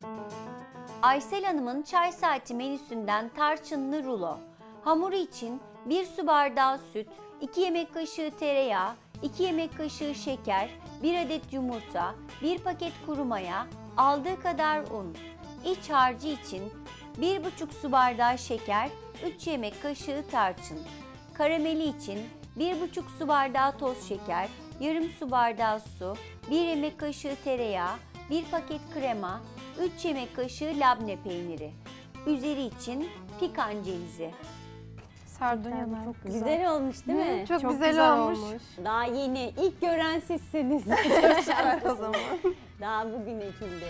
Aysel Hanım'ın çay saati menüsünden tarçınlı rulo. Hamuru için 1 su bardağı süt, 2 yemek kaşığı tereyağı, 2 yemek kaşığı şeker, 1 adet yumurta, 1 paket kuru maya, aldığı kadar un. İç harcı için 1,5 su bardağı şeker, 3 yemek kaşığı tarçın. Karameli için 1,5 su bardağı toz şeker, yarım su bardağı su, 1 yemek kaşığı tereyağı, 1 paket krema, 3 yemek kaşığı labne peyniri. Üzeri için pikan cevizi. Sardunya çok Güzel olmuş değil mi? Çok güzel olmuş. Daha yeni, ilk gören sizsiniz. O zaman. Daha bugün ekildi.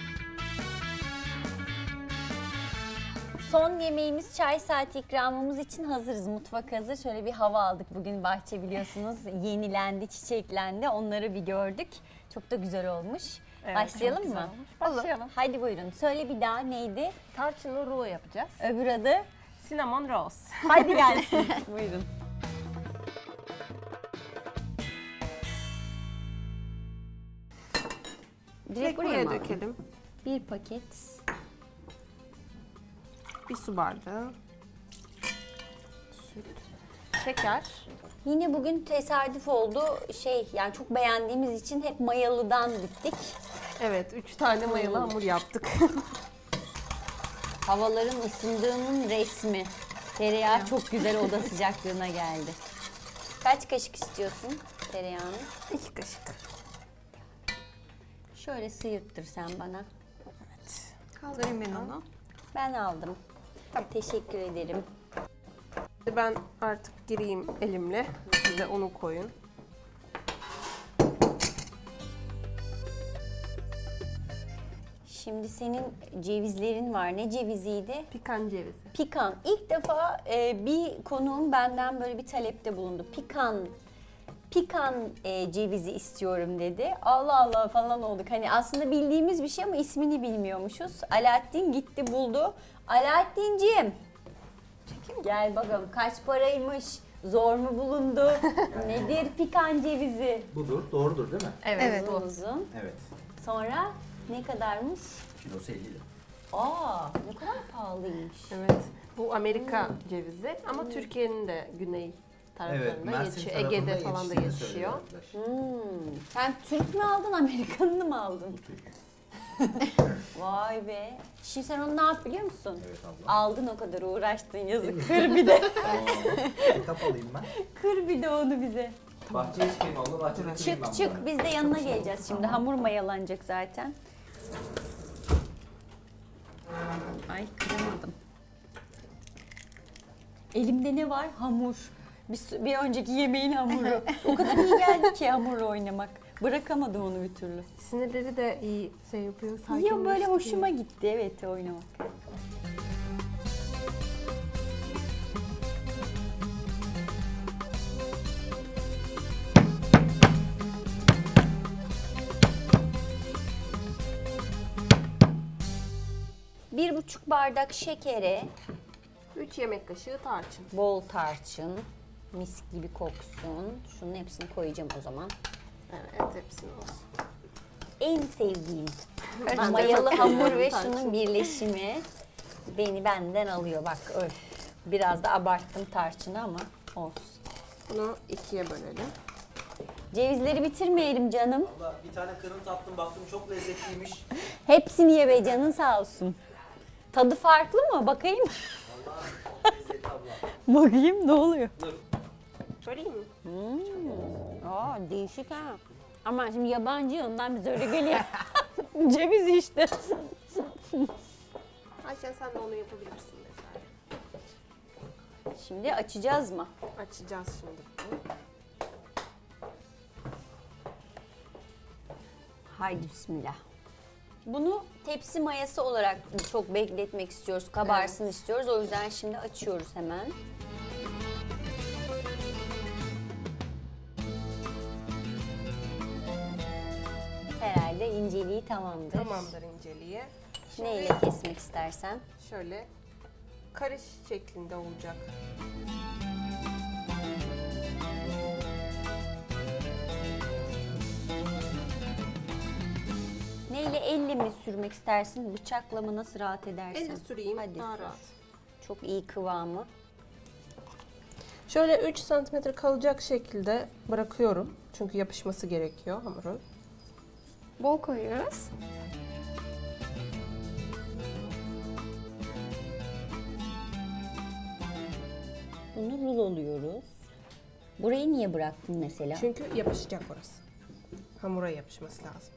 Son yemeğimiz çay saati ikramımız için hazırız. Mutfak hazır. Şöyle bir hava aldık. Bugün bahçe biliyorsunuz yenilendi, çiçeklendi. Onları bir gördük. Çok da güzel olmuş. Evet, başlayalım mı? Başlayalım. Hadi buyurun. Söyle bir daha neydi? Tarçınlı rulo yapacağız. Öbür adı? Cinnamon rolls. Hadi gelsin. Buyurun. Direkt buraya mı alalım? dökelim. Bir paket. 1 su bardağı. Süt. Şeker. Yine bugün tesadüf oldu. Yani çok beğendiğimiz için hep mayalıdan gittik. Evet, 3 tane mayalı hamur yaptık. Havaların ısındığının resmi. Tereyağı çok güzel oda sıcaklığına geldi. Kaç kaşık istiyorsun tereyağını? 2 kaşık. Şöyle sıyırttır sen bana. Evet. Kaldırayım ben onu. Ben aldım. Teşekkür ederim. Ben artık gireyim elimle. Siz de onu koyun. Şimdi senin cevizlerin var. Ne ceviziydi? Pikan cevizi. Pikan. İlk defa bir konuğum benden böyle bir talepte bulundu. Pikan cevizi istiyorum dedi. Allah Allah falan olduk. Hani aslında bildiğimiz bir şey ama ismini bilmiyormuşuz. Alaaddin gitti buldu. Alaaddin'ciğim. Gel bakalım kaç paraymış? Zor mu bulundu? Nedir pikan cevizi? Budur, doğrudur değil mi? Evet. Uzun uzun. Evet. Sonra ne kadarmış? Kilosu 50 lira. Aa, ne kadar pahalıymış. Evet. Bu Amerika cevizi ama Türkiye'nin de güney taraflarında Mersin yetişiyor. tarafında Ege'de falan da yetiştiğini söylüyor yetişiyor. arkadaş. Sen Türk mü aldın, Amerikanlı mı aldın? Türk. Vay be. Şimdi sen onu ne yap biliyor musun? Evet abla. Aldın o kadar uğraştın yazık. Kır bir de. Kitap alayım ben. Kır bir de onu bize. Bahçeye çıkayım abla, bahçede çıkayım ben. Çık çık biz de yanına geleceğiz şimdi. Hamur mayalanacak zaten. Ay kıramadım. Elimde ne var? Hamur. Bir önceki yemeğin hamuru. O kadar iyi geldi ki hamurla oynamak. Bırakamadım onu bir türlü. Sinirleri de iyi yapıyor. Ya böyle hoşuma gitti evet oynamak. Bir buçuk bardak şekere 3 yemek kaşığı tarçın. bol tarçın, mis gibi koksun. Şunun hepsini koyacağım o zaman. Evet, hepsini olsun. En sevdiğim Ben de mayalı çok hamur seviyorum ve tarçın. şunun birleşimi beni benden alıyor. Bak öf. Biraz da abarttım tarçını ama olsun. Bunu 2'ye bölelim. Cevizleri bitirmeyelim canım. Abla bir tane kırın tattım, baktım çok lezzetliymiş. Hepsini ye be canın sağ olsun. Tadı farklı mı? Bakayım. Vallahi lezzetli abla. Bakayım ne oluyor? Böleyim mi? Aa değişik ha. Ama şimdi yabancı ondan bize öyle geliyor. Ceviz işte. Ayşen sen de onu yapabilirsin mesela. Şimdi açacağız mı? Açacağız şimdi. Haydi bismillah. Bunu tepsi mayası olarak çok bekletmek istiyoruz. Kabarsın istiyoruz. O yüzden şimdi açıyoruz hemen. Herhalde inceliği tamamdır. Tamamdır inceliği. Neyle kesmek istersen. Şöyle karış şeklinde olacak. Neyle, elle mi sürmek istersin? Bıçakla mı, nasıl rahat edersin? Elle süreyim, Hadi daha sür. rahat. Çok iyi kıvamı. Şöyle 3 santimetre kalacak şekilde bırakıyorum. Çünkü yapışması gerekiyor hamurun. Bol koyuyoruz. Bunu ruloluyoruz. Burayı niye bıraktın mesela? Çünkü yapışacak orası. Hamura yapışması lazım.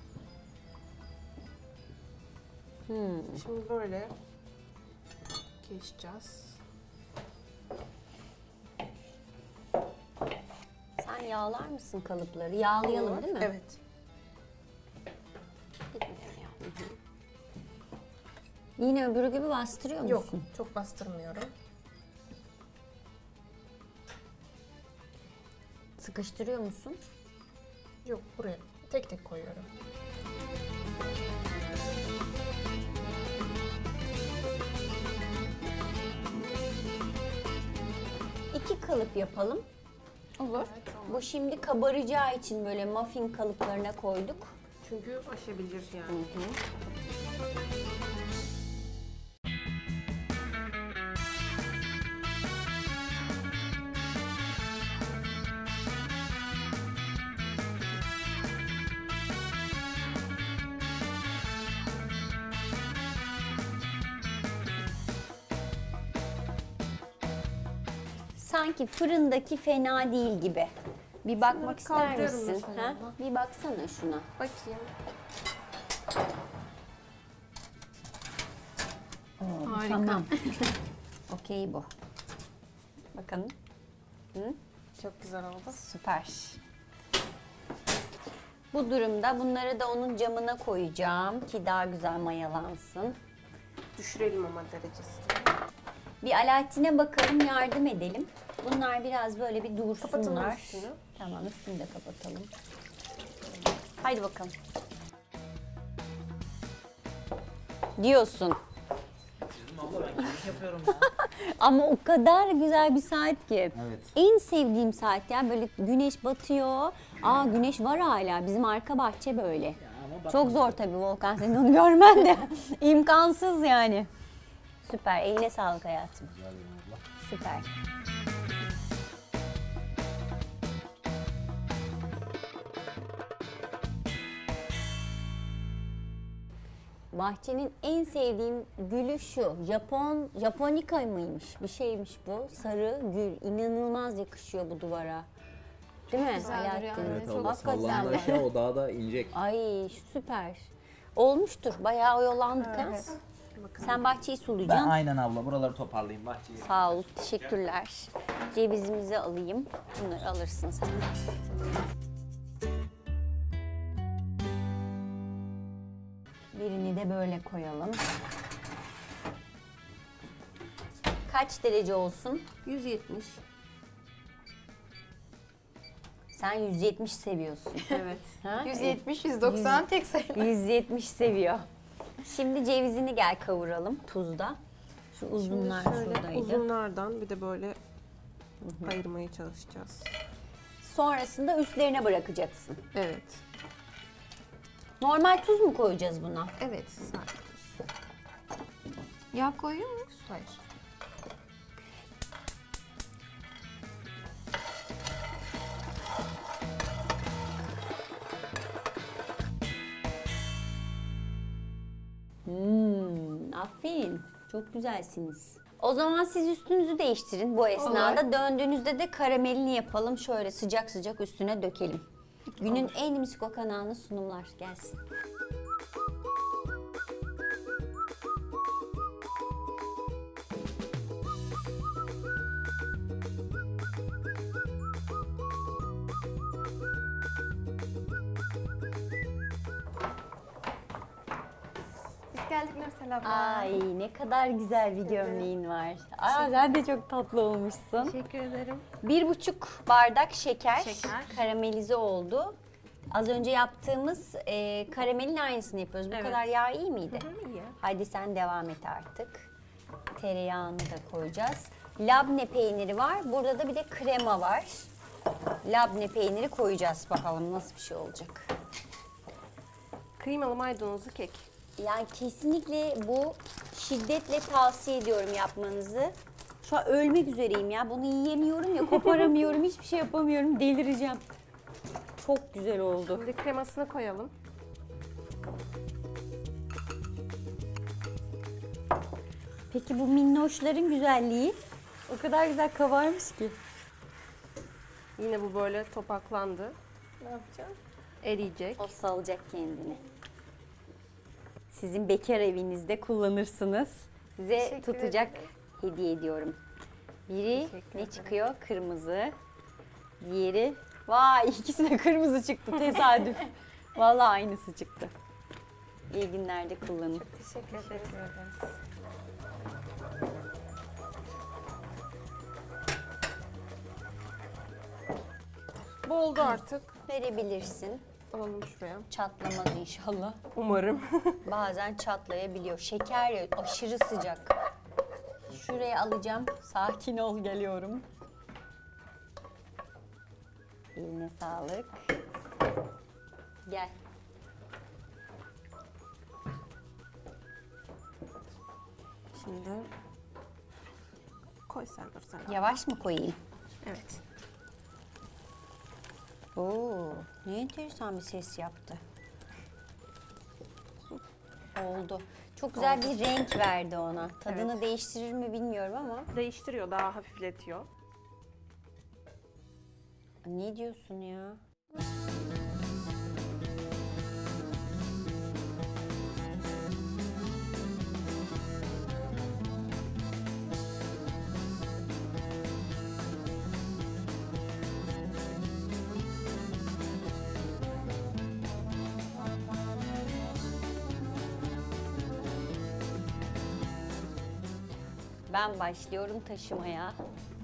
Şimdi böyle keseceğiz. Sen yağlar mısın kalıpları? Yağlayalım değil mi? Evet. Yine öbürü gibi bastırıyor musun? Yok, çok bastırmıyorum. Sıkıştırıyor musun? Yok, buraya tek tek koyuyorum. İki kalıp yapalım. Olur. Bu şimdi kabaracağı için böyle muffin kalıplarına koyduk. Çünkü aşabilir yani. Sanki fırındaki fena değil gibi. Bir bakmak ister kaldırıyorum misin? mesela. Ha? Bir baksana şuna. Bakayım. Harika. Tamam. Okey bu. Bakalım. Çok güzel oldu. Süper. Bu durumda bunları da onun camına koyacağım ki daha güzel mayalansın. Düşürelim ama derecesini. Bir Alaaddin'e bakalım, yardım edelim. Bunlar biraz böyle bir Kapatalım dursunlar. üstünü. Tamam, üstünü de kapatalım. Haydi bakalım. Diyorsun. Dedim abla ben keyif yapıyorum ya. Ama o kadar güzel bir saat ki. Evet. En sevdiğim saat ya, böyle güneş batıyor. Aa, güneş var hala. Bizim arka bahçe böyle. ama Çok zor tabii Volkan, senin onu görmen de. İmkansız yani. Süper. Eline sağlık hayatım. Süper. Bahçenin en sevdiğim gülü şu. Japonika mıymış? Bir şeymiş bu. Sarı gül. İnanılmaz yakışıyor bu duvara. Değil mi? Güzel duruyor, Alaaddin? evet. Evet abla Hakikaten sallandı bak. aşağı o daha da inecek. Ay süper. Olmuştur. Bayağı oyalandık ha. Sen bahçeyi Ben sulayacaksın. aynen abla buraları toparlayayım bahçeyi. Sağ ol. Teşekkürler. Cevizimizi alayım. Bunları alırsın sen. Birini de böyle koyalım. Kaç derece olsun? 170. Sen 170 seviyorsun. Evet. Ha? 170, 190 tek sayı. 170 seviyor. Şimdi cevizini gel kavuralım tuzda. Şu uzunlar Şöyle şuradaydı. uzunlardan bir de böyle ayırmaya çalışacağız. Sonrasında üstlerine bırakacaksın. Evet. Normal tuz mu koyacağız buna? Evet. Sadece tuz. Yağ koyuyor muyuz? Hayır. Aferin. Çok güzelsiniz. O zaman siz üstünüzü değiştirin bu esnada. Döndüğünüzde de karamelini yapalım. Şöyle sıcak sıcak üstüne dökelim. Günün en misiko kanalına sunumlar gelsin. Biz geldik Nursel abla. Ay ne kadar güzel bir gömleğin var. Aa, sen de çok tatlı olmuşsun. Teşekkür ederim. 1,5 bardak şeker, Şeker. karamelize oldu. Az önce yaptığımız karamelin aynısını yapıyoruz. Bu Evet. kadar yağ iyi miydi? İyi. Hadi sen devam et artık. Tereyağını da koyacağız. Labne peyniri var. Burada da bir de krema var. Labne peyniri koyacağız. Bakalım nasıl bir şey olacak. Kremalı maydanozlu kek. Yani kesinlikle bu şiddetle tavsiye ediyorum yapmanızı. Şu an ölmek üzereyim ya. Bunu yiyemiyorum ya, koparamıyorum, hiçbir şey yapamıyorum. Delireceğim. Çok güzel oldu. Şimdi kremasını koyalım. Peki bu minnoşların güzelliği o kadar güzel kabarmış ki. Yine bu böyle topaklandı. Ne yapacağım? Eriyecek. O salacak kendini. Sizin bekar evinizde kullanırsınız. Size Teşekkür tutacak ederim. hediye ediyorum. Biri Teşekkür ne ederim. çıkıyor? Kırmızı. Diğeri, vay ikisi de kırmızı çıktı tesadüf. Vallahi aynısı çıktı. İyi günlerde kullanın. Teşekkür ederiz. Bu oldu artık. Verebilirsin. Alalım şuraya. Çatlamaz inşallah. Umarım. Bazen çatlayabiliyor. Şeker ya, aşırı sıcak. Şuraya alacağım. Sakin ol, geliyorum. Eline sağlık. Gel. Şimdi koy sen dur sen. Yavaş mı koyayım? Evet. Oo, ne enteresan bir ses yaptı. Oldu. Çok güzel bir renk verdi ona. Tadını Evet. değiştirir mi bilmiyorum ama. Değiştiriyor, daha hafifletiyor. Ne diyorsun ya? Ben başlıyorum taşımaya.